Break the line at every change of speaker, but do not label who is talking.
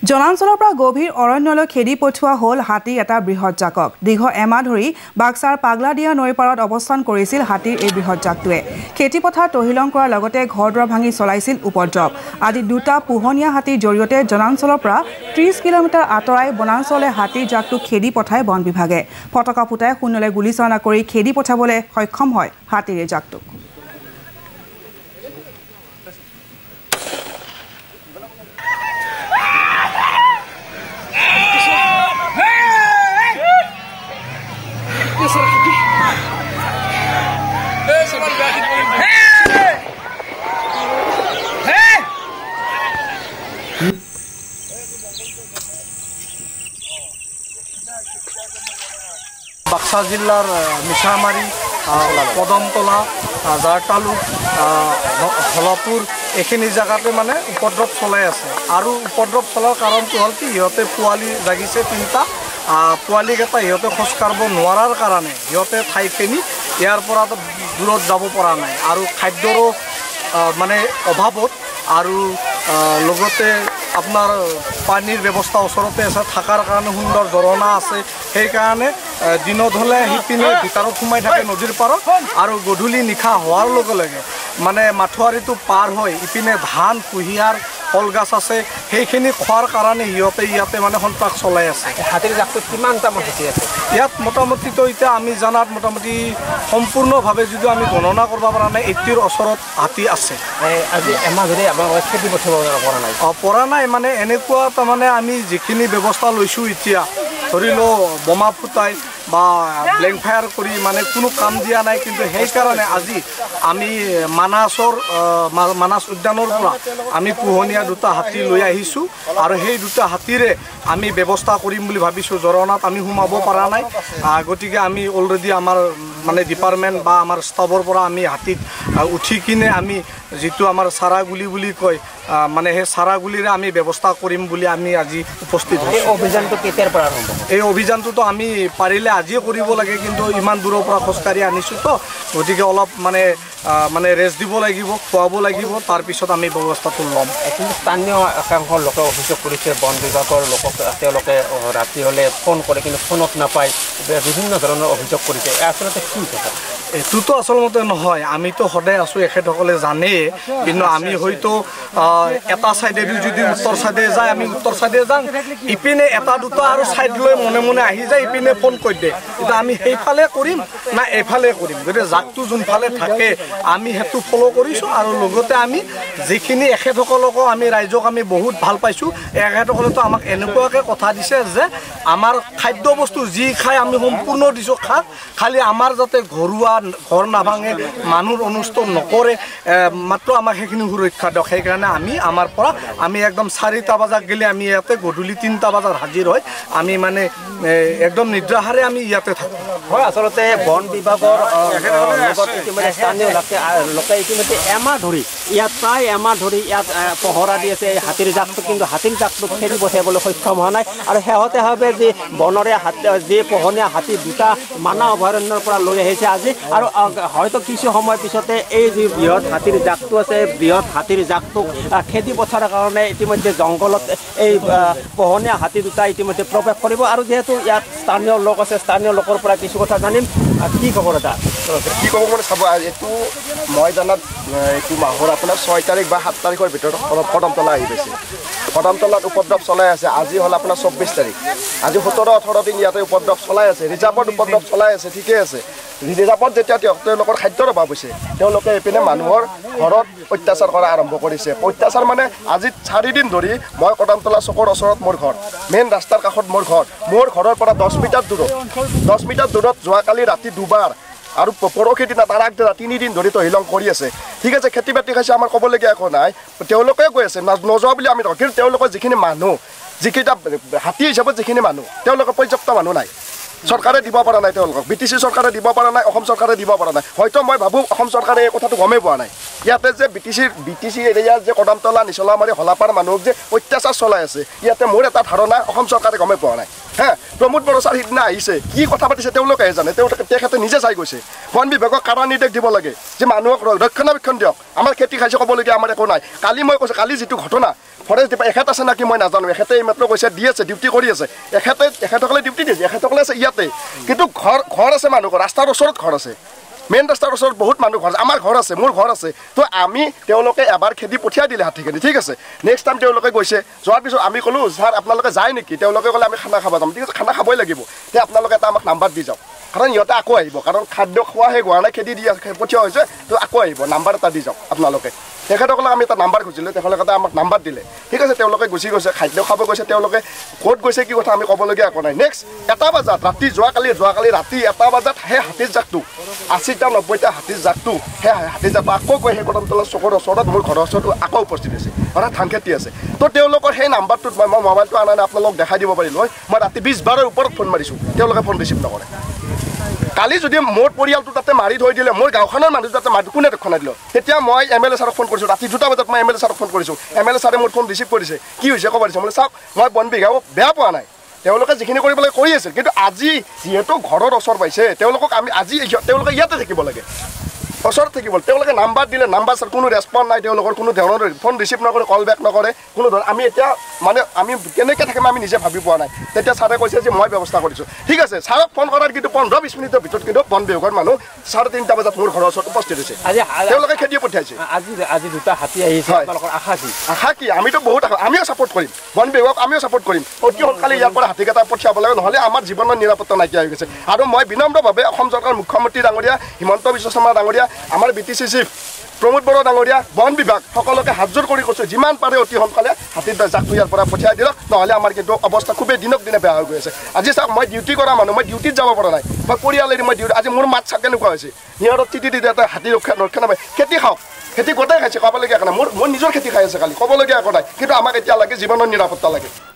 জনাঞ্চলৰ পৰা গভীৰ অৰণ্যলৈ খেদি পঠোৱা হ'ল হাতীৰ এটা বৃহৎ জাকক। দীৰ্ঘ এমাহ ধৰি বাক্সাৰ পাগলাদিয়া নৈৰ পাৰত অৱস্থান কৰিছিল হাতীৰ এই বৃহৎ জাকটোৱে। খেতিপথাৰ তহিলং কৰাৰ লগতে ঘৰ-দুৱাৰ ভাঙি চলাইছিল উপদ্ৰৱ। আজি দুটা পোহনীয়া হাতীৰ জৰিয়তে জনাঞ্চলৰ পৰা 30 কিলোমিটাৰ আঁতৰাই বনাঞ্চললৈ হাতীৰ জাকটো খেদি পঠায় বন বিভাগে। ফটকা ফুটাই শূন্যলৈ গুলীচালনা কৰি খেদি পঠাবলৈ সক্ষম হয় হাতীৰ এই জাকটোক।
বাক্সা জিলাৰ মিছামাৰী পদমতলা জাৰতালুক হলপুৰ এইখিনি জেগাতে মানে উপদ্ৰৱ চলাই আছে আৰু উপদ্ৰৱ চলাৰ কাৰণটো হ'ল কি সিহঁতে পোৱালি জাগিছে 3টা পোৱালিকেইটা সিহঁতে খোজ কাঢ়িব নোৱাৰাৰ কাৰণে সিহঁতে ঠাইখিনি ইয়াৰ পৰা দূৰত যাব পৰা নাই আৰু খাদ্যৰো মানে অভাৱত আৰু লগতে আপোনাৰ পানীৰ ব্যৱস্থা ওচৰতে আছে থকাৰ কাৰণে সুন্দৰ ঝৰ্ণা আছে সেইকাৰণে দিনত হ'লে সিপিনে ভিতৰত সোমাই থাকে নদীৰ পাৰত আৰু গধূলি নিশা হোৱাৰ লগে লগে মানে মাঠুৱাৰীটো পাৰ হৈ ইপিনে ধান কুঁহিয়াৰ কলগছ আছে সেইখিনি খোৱাৰ কাৰণে সিহঁতে ইয়াতে মানে সন্ত্ৰাস চলাই আছে।
হাতীৰ জাকটো কিমানটা হাতী আছে
ইয়াত মোটামুটিতো এতিয়া আমি জনাত মোটামুটি সম্পূৰ্ণভাৱে যদি আমি গণনা কৰিব পৰা নাই 80ৰ ওচৰত হাতী আছে।
আজি এমাহ ধৰি আপোনালোকে খেতি পঠিয়াব পৰা নাই
পৰা নাই মানে এনেকুৱা তাৰমানে আমি যিখিনি ব্যৱস্থা লৈছোঁ এতিয়া ধৰি লওঁ বোমা ফুটাই বা ব্লেংক ফায়াৰ কৰি মানে কোনো কাম দিয়া নাই কিন্তু সেইকাৰণে আজি আমি মানাছ উদ্যানৰ পৰা আমি পোহনীয়া দুটা হাতী লৈ আহিছোঁ আৰু সেই দুটা হাতীৰে আমি ব্যৱস্থা কৰিম বুলি ভাবিছোঁ। ঝৰ্ণাত আমি সোমাব পৰা নাই গতিকে আমি অলৰেডি আমাৰ মানে ডিপাৰ্টমেণ্ট বা আমাৰ ষ্টাফৰ পৰা আমি হাতীত উঠি কিনে আমি যিটো আমাৰ চাৰাগুলি বুলি কয় মানে সেই চাৰাগুলিৰে আমি ব্যৱস্থা কৰিম বুলি আমি আজি উপস্থিত হৈছোঁ।
এই অভিযানটো কেতিয়াৰ পৰা আৰম্ভ?
এই অভিযানটোতো আমি পাৰিলে আজিয়ে কৰিব লাগে কিন্তু ইমান দূৰৰ পৰা খোজকাঢ়ি আনিছোঁ তো গতিকে অলপ মানে ৰেষ্ট দিব লাগিব খুৱাব লাগিব তাৰপিছত আমি ব্যৱস্থাটো ল'ম।
কিন্তু স্থানীয় একাংশ লোকে অভিযোগ কৰিছে বন বিভাগৰ লোকক তেওঁলোকে ৰাতি হ'লে ফোন কৰে কিন্তু ফোনত নাপায় বিভিন্ন ধৰণৰ অভিযোগ কৰিছে আচলতে কি কথা?
এইটোতো আচলতে নহয় আমিতো সদায় আছোঁ এখেতসকলে জানেই কিন্তু আমি হয়তো এটা ছাইডেদি যদি উত্তৰ ছাইডে যায় আমি উত্তৰ ছাইডে যাওঁ ইপিনে এটা দুটা আৰু ছাইড লৈ মনে মনে আহি যায় ইপিনে ফোন কৰি দিয়ে এতিয়া আমি সেইফালে কৰিম না এইফালে কৰিম গতিকে জাকটো যোনফালে থাকে আমি সেইটো ফ'ল' কৰিছোঁ আৰু লগতে আমি যিখিনি এখেতসকলকো আমি ৰাইজক আমি বহুত ভাল পাইছোঁ এখেতসকলেতো আমাক এনেকুৱাকৈ কথা দিছে যে আমাৰ খাদ্য বস্তু যি খাই আমি সম্পূৰ্ণ দিছোঁ খালি আমাৰ যাতে ঘৰুৱা ঘৰ নাভাঙে মানুহ অনিষ্ট নকৰে মাত্ৰ আমাক সেইখিনি সুৰক্ষা দিয়ক সেইকাৰণে আমি আমাৰ পৰা আমি একদম 4টা বজাত গ'লে আমি ইয়াতে গধূলি 3টা বজাত হাজিৰ হয় আমি মানে একদম নিদ্ৰাহাৰে আমি ইয়াতে থাকোঁ।
হয় আচলতে বন বিভাগৰ লগত ইতিমধ্যে স্থানীয় লোকে ইতিমধ্যে এমাহ ধৰি ইয়াত প্ৰায় এমাহ ধৰি ইয়াত পহৰা দি আছে হাতীৰ জাকটো কিন্তু হাতীৰ জাকটো খেদি পঠিয়াবলৈ সক্ষম হোৱা নাই আৰু শেহতীয়াভাৱে যি বনৰে যি পোহনীয়া হাতী দুটা মানাহ অভয়াৰণ্যৰ পৰা লৈ আহিছে আজি আৰু হয়তো কিছু সময় পিছতে এই যি বৃহৎ হাতীৰ জাকটো আছে বৃহৎ হাতীৰ জাকটোক খেদি পঠাৰ কাৰণে ইতিমধ্যে জংঘলত এই পোহনীয়া হাতী দুটা ইতিমধ্যে প্ৰৱেশ কৰিব আৰু যিহেতু ইয়াত স্থানীয় লোক আছে স্থানীয় লোকৰ পৰা কিছু কথা জানিম কি খবৰ এটা
কি ক'ব মানে চাব এইটো মই জনাত এইটো মাহৰ আপোনাৰ 6 তাৰিখ বা 7 তাৰিখৰ ভিতৰত কদমতলা আহি পাইছে কদমতলাত উপদ্ৰৱ চলাই আছে আজি হ'ল আপোনাৰ 24 তাৰিখ আজি 17-18 দিন ইয়াতে উপদ্ৰৱ চলাই আছে ৰিজাৰ্ভত উপদ্ৰৱ চলাই আছে ঠিকে আছে ৰিজাৰ্ভত যেতিয়া তেওঁলোকৰ খাদ্যৰ অভাৱ হৈছে তেওঁলোকে এইপিনে মানুহৰ ঘৰত অত্যাচাৰ কৰা আৰম্ভ কৰিছে অত্যাচাৰ মানে আজি 4 দিন ধৰি মই কদমতলা চকৰ ওচৰত মোৰ ঘৰ মেইন ৰাস্তাৰ কাষত মোৰ ঘৰৰ পৰা 10 মিটাৰ দূৰত যোৱাকালি ৰাতি দুবাৰ আৰু পৰহি দিনা তাৰ আগদিনা 3 দিন ধৰি তহিলং কৰি আছে ঠিক আছে খেতি বাতি খাইছে আমাৰ ক'বলগীয়া একো নাই তেওঁলোকে কৈ আছে নযোৱা বুলি আমি নকওঁ কিন্তু তেওঁলোকৰ যিখিনি মানুহ যিকেইটা হাতী হিচাপত যিখিনি মানুহ তেওঁলোকৰ পৰ্যাপ্ত মানুহ নাই চৰকাৰে দিব পৰা নাই তেওঁলোকক BTC চৰকাৰে দিব পৰা নাই অসম চৰকাৰে দিব পৰা নাই হয়তো মই ভাবোঁ অসম চৰকাৰে এই কথাটো গমেই পোৱা নাই ইয়াতে যে BTC এৰিয়াৰ যে কদমতলা নিচলামাৰী হলাপাৰ মানুহক যে অত্যাচাৰ চলাই আছে ইয়াতে মোৰ এটা ধাৰণা অসম চৰকাৰে গমেই পোৱা নাই। হে প্ৰমোদ বড়ো ছাৰ সিদিনা আহিছে কি কথা পাতিছে তেওঁলোকেহে জানে তেখেতে নিজে চাই গৈছে বন বিভাগক কাৰা নিৰ্দেশ দিব লাগে যে মানুহক ৰক্ষণাবেক্ষণ দিয়ক আমাৰ খেতি খাইছে ক'বলগীয়া আমাৰ একো নাই কালি মই কৈছোঁ কালি যিটো ঘটনা ফৰেষ্ট ডিপাৰ্টমেণ্ট এখেত আছে নাকি মই নাজানো এখেতে এইমাত্ৰ কৈছে দি আছে ডিউটি কৰি আছে এখেতসকলে ডিউটি দিছে এখেতসকলে আছে ইয়াতে কিন্তু ঘৰ আছে মানুহৰ ৰাস্তাৰ ওচৰত ঘৰ আছে মেইন ৰাস্তাৰ ওচৰত বহুত মানুহ ঘৰ আছে আমাৰ ঘৰ আছে মোৰ ঘৰ আছে তো আমি তেওঁলোকে এবাৰ খেদি পঠিয়াই দিলে হাতীখিনি ঠিক আছে নেক্সট টাইম তেওঁলোকে গৈছে যোৱাৰ পিছত আমি ক'লোঁ ছাৰ আপোনালোকে যায় নেকি তেওঁলোকে ক'লে আমি খানা খাব যাম ঠিক আছে খানা খাবই লাগিব তে আপোনালোকে এটা আমাক নাম্বাৰ দি যাওক কাৰণ ইহঁতে আকৌ আহিব কাৰণ খাদ্য খোৱাহে হোৱা নাই খেদি দি পঠিওৱা হৈছে তো আকৌ আহিব নাম্বাৰ এটা দি যাওক আপোনালোকে তেখেতসকলক আমি এটা নাম্বাৰ খুজিলোঁ তেখেতলোকে আমাক নাম্বাৰ দিলে ঠিক আছে তেওঁলোকে গুচি গৈছে খাদ্য খাব গৈছে তেওঁলোকে ক'ত গৈছে কি কথা আমি ক'বলগীয়া একো নাই নেক্সট 1 বজাত ৰাতি যোৱাকালি ৰাতি 1 বজাত সেই হাতীৰ জাকটো 80টা 90টা হাতীৰ জাকটো সেই হাতীৰ জাকটো আকৌ গৈ সেই কদমতলা চকৰ ওচৰত মোৰ ঘৰৰ ওচৰত আকৌ উপস্থিত হৈছে অৰ্থাৎ ধান খেতি আছে তো তেওঁলোকৰ সেই নাম্বাৰটোত মই মোবাইলটো আনা নাই আপোনালোকক দেখাই দিব পাৰিলোঁ হয় মই ৰাতি 20-12ৰ ওপৰত ফোন মাৰিছোঁ তেওঁলোকে ফোন ৰিচিভ নকৰে কালি যদি মোৰ পৰিয়ালটো তাতে মাৰি থৈ দিলে মোৰ গাঁওখনৰ মানুহ তাতে মাৰি কোনে ৰক্ষণা দিলে তেতিয়া মই MLA ছাৰক ফোন কৰিছোঁ ৰাতি 2টা বজাত মই MLA ছাৰক ফোন কৰিছোঁ MLA ছাৰে মোৰ ফোন ৰিচিভ কৰিছে কি হৈছে ক'ব দিছে বোলে চাওক মই বন বিভাগক বেয়া পোৱা নাই তেওঁলোকে যিখিনি কৰিবলৈ কৰি আছিল কিন্তু আজি যিহেতু ঘৰৰ ওচৰ পাইছে তেওঁলোকক আমি আজি তেওঁলোকে ইয়াতে থাকিব লাগে ওচৰত থাকিব তেওঁলোকে নাম্বাৰ দিলে নাম্বাৰ ছাৰ কোনো ৰেছপন্স নাই তেওঁলোকৰ কোনো ধৰণৰ ফোন ৰিচিভ নকৰে কল বেক নকৰে কোনো ধৰণৰ আমি এতিয়া মানে আমি কেনেকৈ থাকিম আমি নিজে ভাবি পোৱা নাই তেতিয়া ছাৰে কৈছে যে মই ব্যৱস্থা কৰিছোঁ ঠিক আছে ছাৰক ফোন কৰাৰ কিন্তু 15-20 মিনিটৰ ভিতৰত কিন্তু বন বিভাগৰ মানুহ 3:30 বজাত মোৰ ঘৰৰ ওচৰত উপস্থিত হৈছে তেওঁলোকে খেদি পঠিয়াইছে
আজি দুটা হাতী আহিছে আপোনালোকৰ আশা কি
আমিতো বহুত আমিও ছাপোৰ্ট কৰিম বন বিভাগক আমিও ছাপোৰ্ট কৰিম অতি সোনকালে ইয়াৰ পৰা হাতীকেইটা পঠিয়াব লাগে নহ'লে আমাৰ জীৱনৰ নিৰাপত্তা নাইকিয়া হৈ গৈছে আৰু মই বিনম্ৰভাৱে অসম চৰকাৰৰ মুখ্যমন্ত্ৰী ডাঙৰীয়া হিমন্ত বিশ্ব শৰ্মা ডাঙৰীয়া আমাৰ BTC চিফ প্ৰমোদ বড়ো ডাঙৰীয়া বন বিভাগ সকলোকে হাতযোৰ কৰি কৈছোঁ যিমান পাৰে অতি সোনকালে হাতীৰ জাকটো ইয়াৰ পৰা পঠিয়াই দিয়ক নহ'লে আমাৰ কিন্তু অৱস্থা খুবেই দিনক দিনে বেয়া হৈ গৈ আছে আজি চাওক মই ডিউটি কৰা মানুহ মই ডিউটিত যাব পৰা নাই মই পৰিয়ালেৰে মই ডিউটি আজি মোৰ মাত চাক কেনেকুৱা হৈছে সিহঁতৰ তিতি এটা হাতী ৰক্ষা নাপায় খেতি খাওক খেতি গোটেই খাইছে ক'বলগীয়া একো নাই মোৰ নিজৰ খেতি খাই আছে কালি ক'বলগীয়া একো নাই কিন্তু আমাক এতিয়া লাগে জীৱনৰ নিৰাপত্তা লাগে